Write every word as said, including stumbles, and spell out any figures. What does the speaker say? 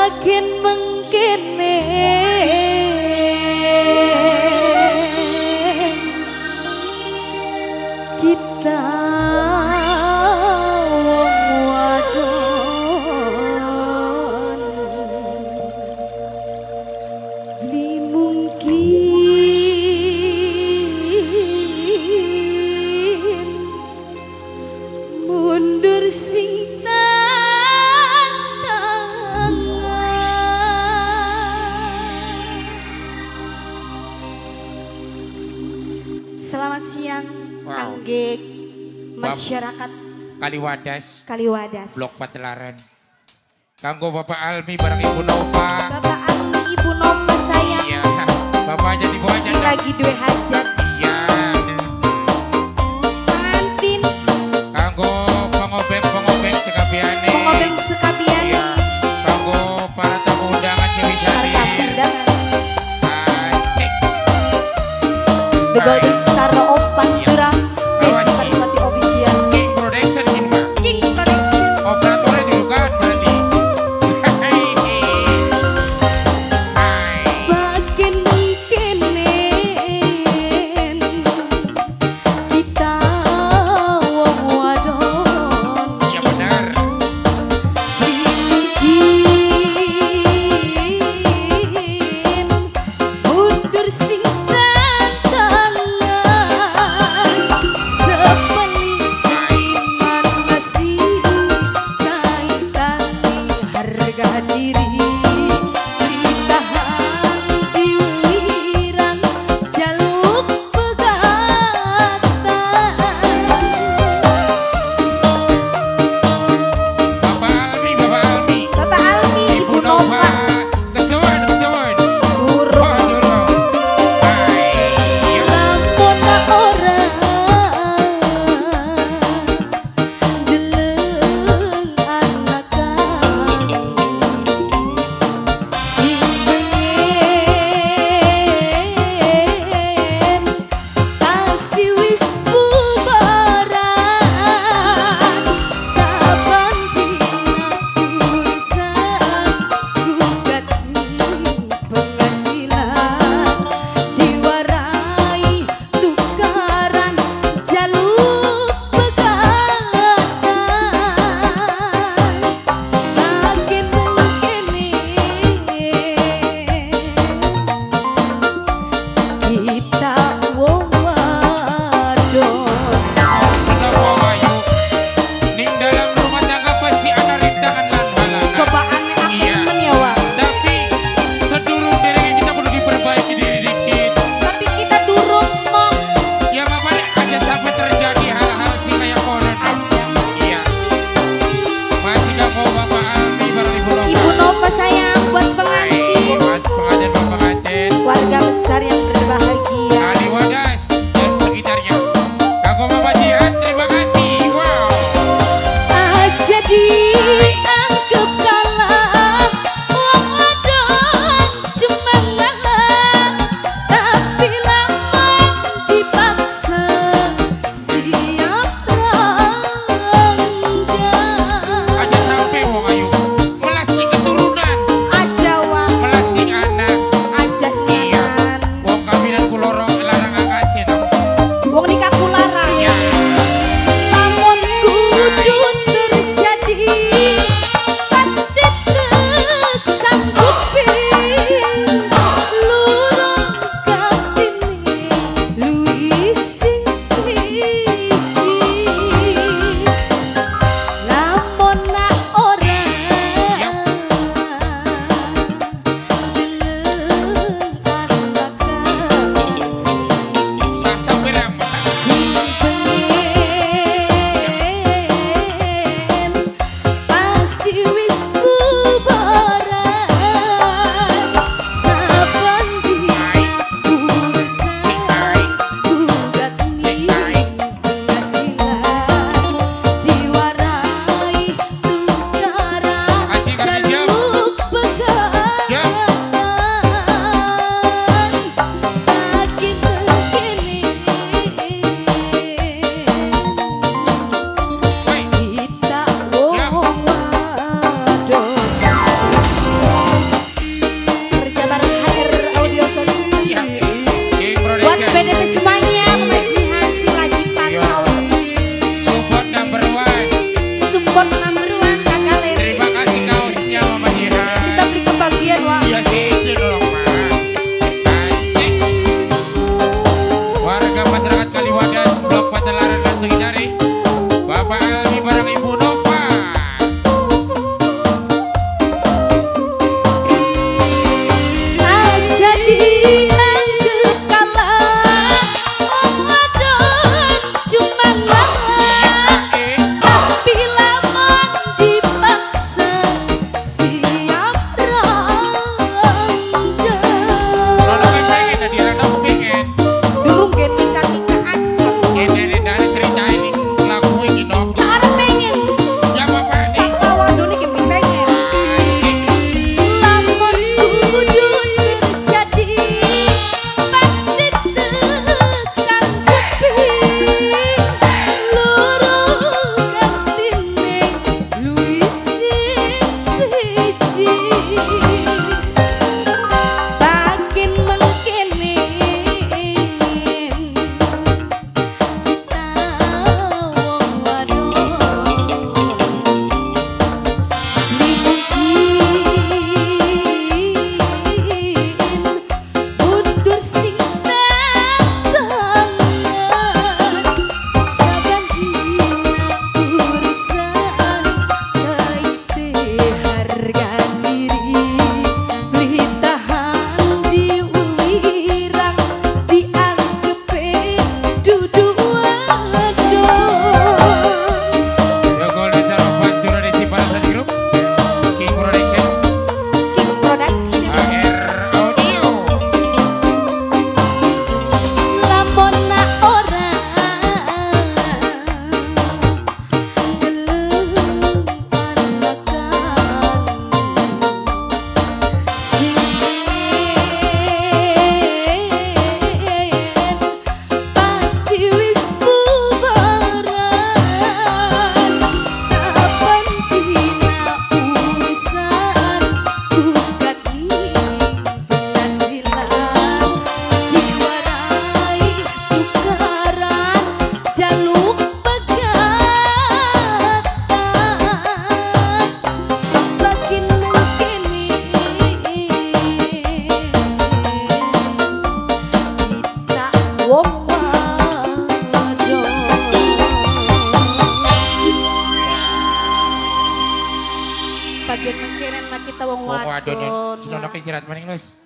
makin mengkene kita wong wadon li mungkin mundur sing Selamat siang, wow. Kangge masyarakat Kaliwadas, Kaliwadas, Blok Patelaran. Kanggo Bapak Almi bareng Ibu Nova. Bapak Almi, Ibu Nova sayang. Iya, Bapaknya di bawahnya. Si lagi duwe hajat. Iya. Pengantin. Kanggo pengobeng-pengobeng sekabiane. Pengobeng sekabiane. Iya. Kanggo para tamu undangan Cewi Sari. Para tamu undangan. Asik. The Golden Star of Pantura, Desi Pariswati Official, King Production ini mah. King Production. Operatornya dulu kan berarti. Makin mungkinen kita wong wadon. Iya benar. Mungkin mundur sing si bagian mengkenen mak kita wong Wong wadon. wadon. Sino nak istirahat maning Lus.